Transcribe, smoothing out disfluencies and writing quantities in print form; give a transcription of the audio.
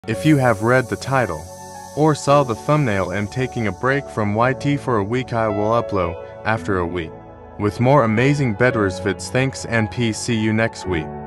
If you have read the title or saw the thumbnail, I'm taking a break from YT for a week. I will upload after a week with more amazing Bedwars vids. Thanks and peace. See you next week.